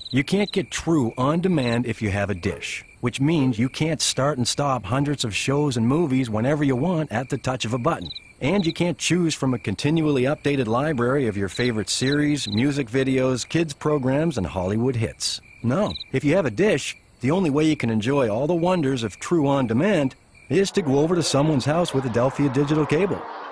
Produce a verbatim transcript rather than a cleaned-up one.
You can't get true on demand if you have a dish, which means you can't start and stop hundreds of shows and movies whenever you want at the touch of a button. And you can't choose from a continually updated library of your favorite series, music videos, kids programs, and Hollywood hits. No, if you have a dish, the only way you can enjoy all the wonders of true on demand is to go over to someone's house with Adelphia digital cable.